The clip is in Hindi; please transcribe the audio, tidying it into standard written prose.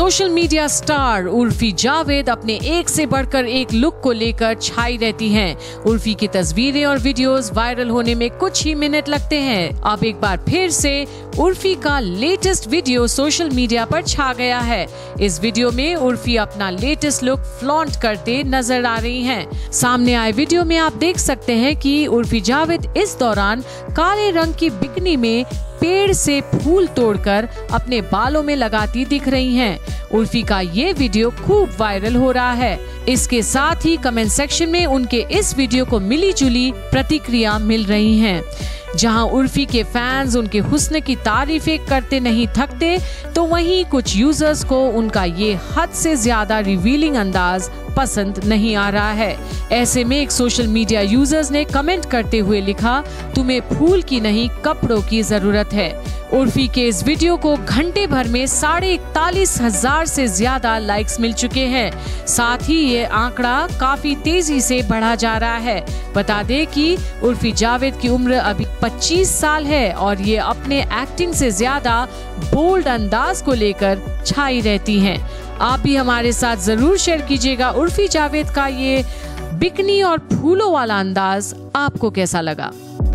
Social media star Urfi Javed अपने एक से बढ़कर एक लुक को लेकर छाई रहती हैं। उर्फी की तस्वीरें और वीडियोस वायरल होने में कुछ ही मिनट लगते हैं। अब एक बार फिर से उर्फी का लेटेस्ट वीडियो सोशल मीडिया पर छा गया है। इस वीडियो में उर्फी अपना लेटेस्ट लुक फ्लॉन्ट करते नजर आ रही हैं। सामने आए वीडियो में आप देख सकते हैं कि उर्फी जावेद इस दौरान काले रंग की बिकनी में पेड़ से फूल तोड़कर अपने बालों में लगाती दिख रही हैं। उर्फी का ये वीडियो खूब वायरल हो रहा है। इसके साथ ही कमेंट सेक्शन में उनके इस वीडियो को मिली जुली प्रतिक्रिया मिल रही हैं। जहां उर्फी के फैंस उनके हुस्न की तारीफें करते नहीं थकते, तो वहीं कुछ यूजर्स को उनका ये हद से ज्यादा रिवीलिंग अंदाज पसंद नहीं आ रहा है। ऐसे में एक सोशल मीडिया यूजर्स ने कमेंट करते हुए लिखा, तुम्हें फूल की नहीं कपड़ों की जरूरत है। उर्फी के इस वीडियो को घंटे भर में 41,500 से ज्यादा लाइक्स मिल चुके हैं। साथ ही ये आंकड़ा काफी तेजी से बढ़ा जा रहा है। बता दें कि उर्फी जावेद की उम्र अभी 25 साल है और ये अपने एक्टिंग से ज्यादा बोल्ड अंदाज को लेकर छाई रहती हैं। आप भी हमारे साथ जरूर शेयर कीजिएगा उर्फी जावेद का ये बिकनी और फूलों वाला अंदाज आपको कैसा लगा।